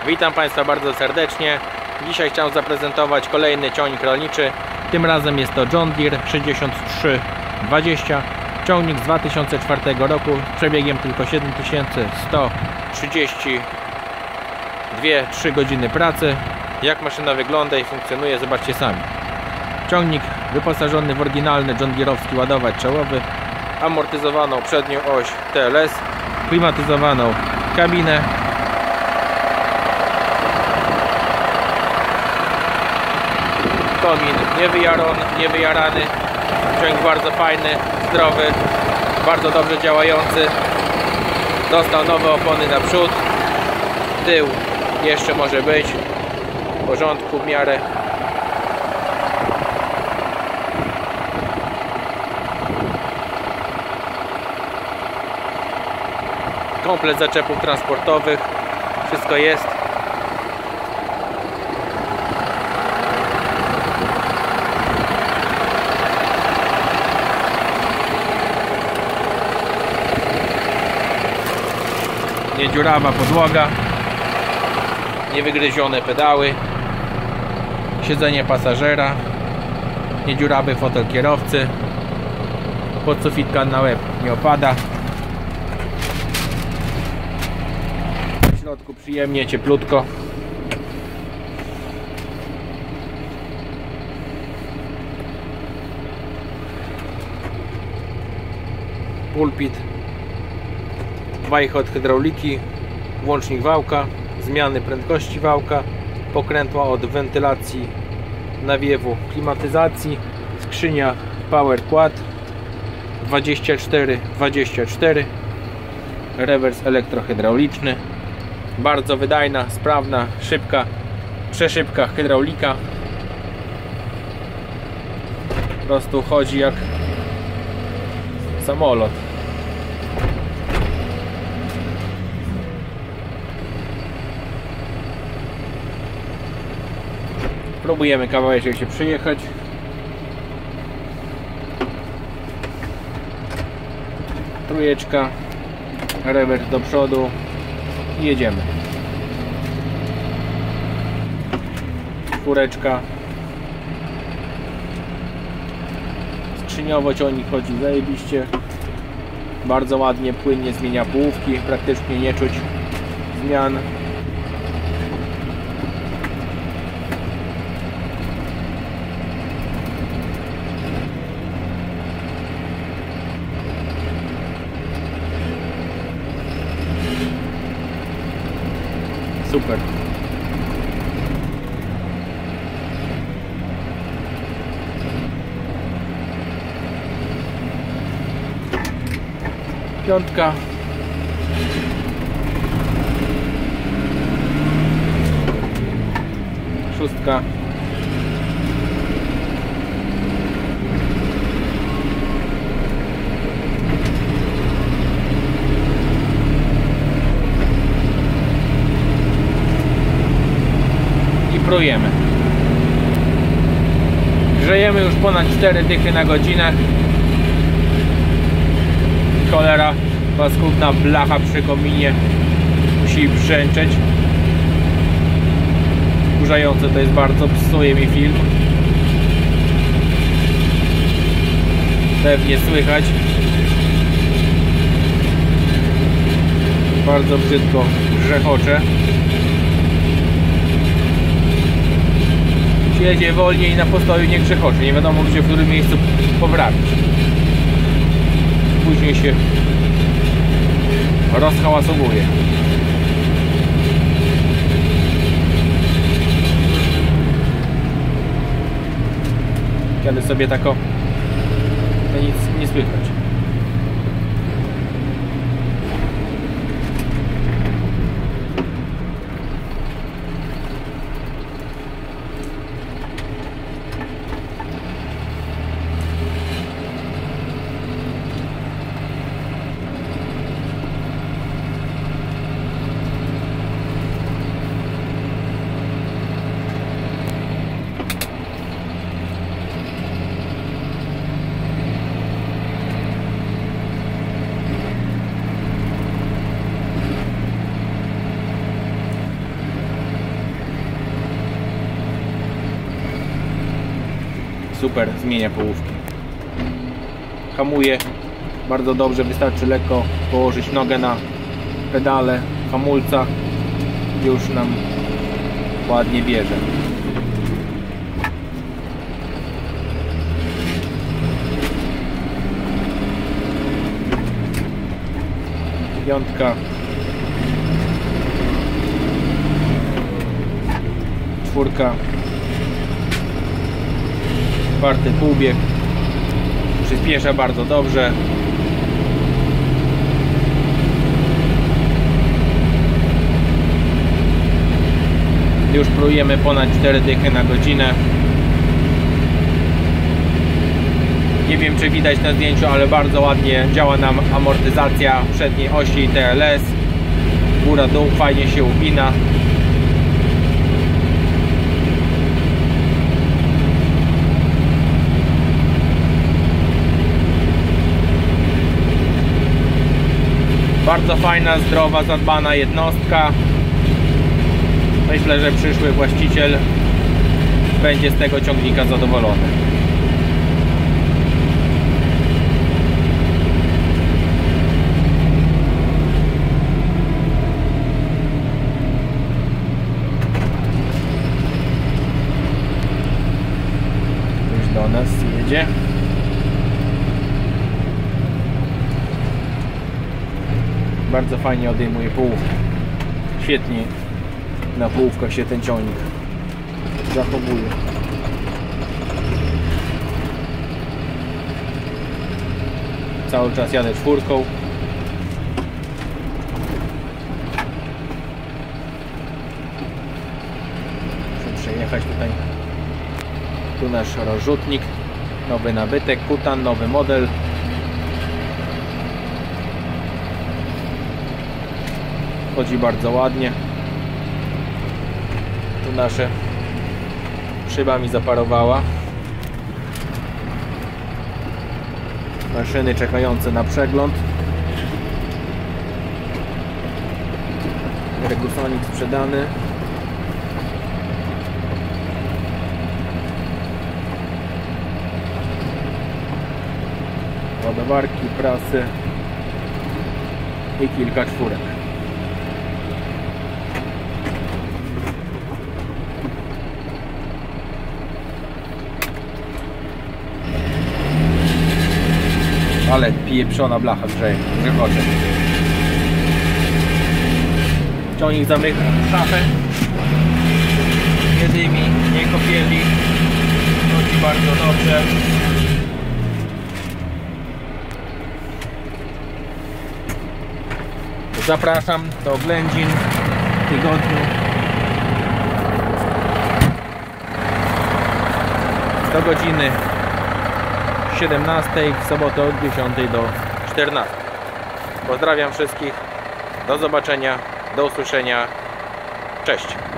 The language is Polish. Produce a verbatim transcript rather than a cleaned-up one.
Witam Państwa bardzo serdecznie. Dzisiaj chciałem zaprezentować kolejny ciągnik rolniczy. Tym razem jest to John Deere sześćdziesiąt trzy dwadzieścia. Ciągnik z dwa tysiące czwartego roku z przebiegiem tylko siedem tysięcy sto trzydzieści dwie trzy godziny pracy. Jak maszyna wygląda i funkcjonuje, zobaczcie sami. Ciągnik wyposażony w oryginalny John Deere'owski ładowacz czołowy, amortyzowaną przednią oś T L S, klimatyzowaną kabinę, komin niewyjarany, niewyjarany. Ciągnik bardzo fajny, zdrowy, bardzo dobrze działający. Dostał nowe opony na przód, tył jeszcze może być w porządku w miarę. Komplet zaczepów transportowych, wszystko jest. Niedziurawa podłoga, niewygryzione pedały, siedzenie pasażera, niedziurawy fotel kierowcy, podsufitka na łeb nie opada. W środku przyjemnie, cieplutko. Pulpit, wajchot hydrauliki, włącznik wałka, zmiany prędkości wałka, pokrętła od wentylacji, nawiewu, klimatyzacji, skrzynia Power Quad dwadzieścia cztery dwadzieścia cztery, rewers elektrohydrauliczny, bardzo wydajna, sprawna, szybka, przeszybka hydraulika. Po prostu chodzi jak samolot. Próbujemy kawałeczek się przyjechać. Trójeczka, rewers do przodu i jedziemy. Czwóreczka. Skrzyniowo ciągnik chodzi zajebiście. Bardzo ładnie, płynnie zmienia połówki, praktycznie nie czuć zmian. Super. Piątka. Szóstka. Prujemy. Grzejemy już ponad cztery dychy na godzinę. Cholera, paskudna blacha przy kominie musi brzęczeć. Wkurzające to jest bardzo, psuje mi film. Pewnie słychać. Bardzo brzydko grzechocze. Jedzie wolniej, na postoju nie grzechocze. Nie wiadomo gdzie, w którym miejscu poprawić. Później się rozhałasowuje. Jadę sobie tak o... To nic nie słychać. super zmienia połówki. Hamuje bardzo dobrze, wystarczy lekko położyć nogę na pedale hamulca, już nam ładnie bierze. Piątka, czwórka, czwarty półbieg, przyspiesza bardzo dobrze. Już prujemy ponad cztery dychy na godzinę. Nie wiem, czy widać na zdjęciu, ale bardzo ładnie działa nam amortyzacja przedniej osi T L S. Góra dół fajnie się upina. Bardzo fajna, zdrowa, zadbana jednostka. Myślę, że przyszły właściciel będzie z tego ciągnika zadowolony. Już do nas jedzie. Bardzo fajnie odejmuje połówkę. Świetnie na połówkach się ten ciągnik zachowuje. Cały czas jadę czwórką. Muszę przejechać tutaj. Tu nasz rozrzutnik. Nowy nabytek, Kutan, nowy model. Chodzi bardzo ładnie. Tu nasze szyba mi zaparowała. Maszyny czekające na przegląd. Regusonik sprzedany. Ładowarki, prasy i kilka czwórek. Ale pieprzona blacha grzeje, grzechocze. Ciągnik zamyka szafę. Nie dymi, nie kopieli. Chodzi bardzo dobrze. Zapraszam do oględzin w tygodniu. Do godziny siedemnastej, w sobotę od dziesiątej do czternastej. Pozdrawiam wszystkich. Do zobaczenia. Do usłyszenia. Cześć.